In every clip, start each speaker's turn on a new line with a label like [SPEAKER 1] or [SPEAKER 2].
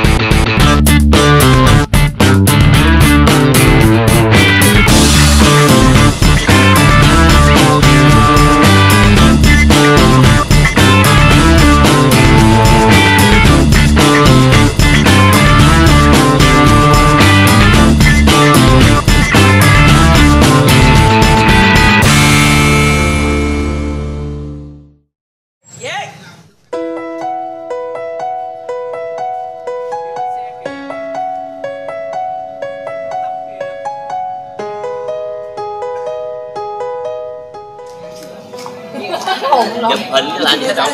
[SPEAKER 1] Chụp hình cái làm gì hết đâu.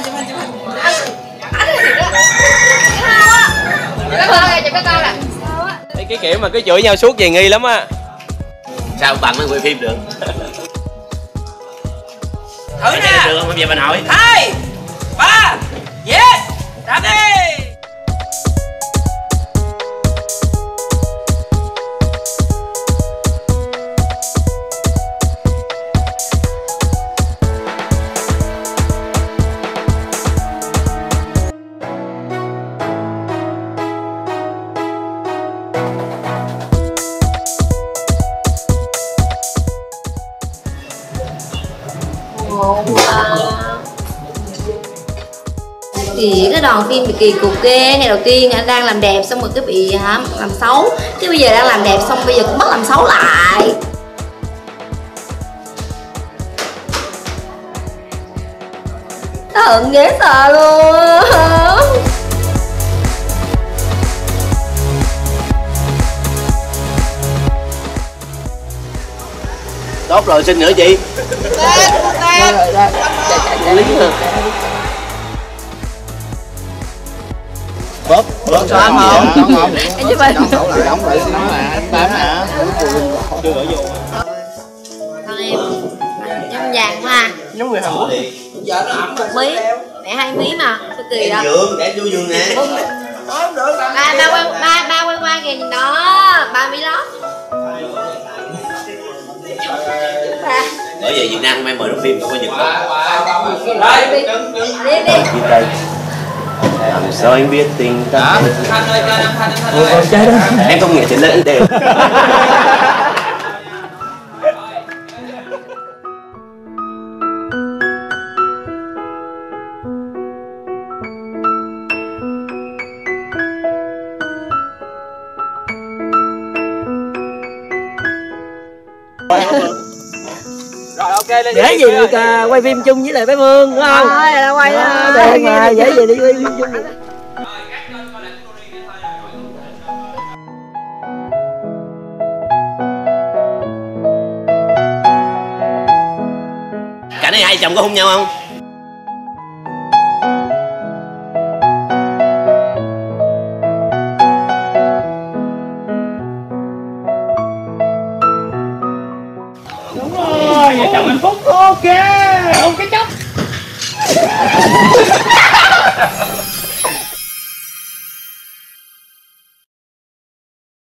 [SPEAKER 2] Cái kiểu mà cứ chửi nhau suốt về nghi lắm á.
[SPEAKER 1] Sao bằng mới quay phim được?
[SPEAKER 3] Thử nè.
[SPEAKER 1] Được không? Bây giờ mình hỏi.
[SPEAKER 3] 2, 3, yes, đạp đi.
[SPEAKER 4] Thì cái đoàn phim bị kỳ cục ghê. Ngày đầu tiên anh đang làm đẹp xong rồi cái bị làm xấu. Cái bây giờ đang làm đẹp xong bây giờ cũng bắt làm xấu lại. Nó hận dễ sợ luôn.
[SPEAKER 1] Tốt rồi, xin nữa chị.
[SPEAKER 2] Bớt xóa không?
[SPEAKER 4] Anh giúp mình.
[SPEAKER 1] Đóng lại xin mà anh bám hả?
[SPEAKER 2] Chưa gửi vô.
[SPEAKER 4] Con em nhâm vàng mà.
[SPEAKER 2] Giống người Hàn Quốc.
[SPEAKER 4] Một mí. Mẹ 2 mí mà. Sao kỳ vậy?
[SPEAKER 1] Để vô giường nè.
[SPEAKER 4] Ba quay qua kìa nhìn đó. 3 mí lót.
[SPEAKER 1] Bởi vậy Việt Nam hôm nay mời đóng phim không có Nhật
[SPEAKER 4] Đi.
[SPEAKER 1] làm sao anh biết tình ta.
[SPEAKER 2] Trái đó.
[SPEAKER 1] Em không nghe chuyện lớn đều.
[SPEAKER 2] Rồi ok lên.
[SPEAKER 5] Dễ gì được quay phim chung với lại bé Phương đúng không?
[SPEAKER 4] Thôi là quay
[SPEAKER 5] Được mà, dễ gì đi quay phim chung.
[SPEAKER 1] Cảnh này hai chồng có hôn nhau không?
[SPEAKER 5] Vợ chồng hạnh phúc. Ok, ôm cái chốc.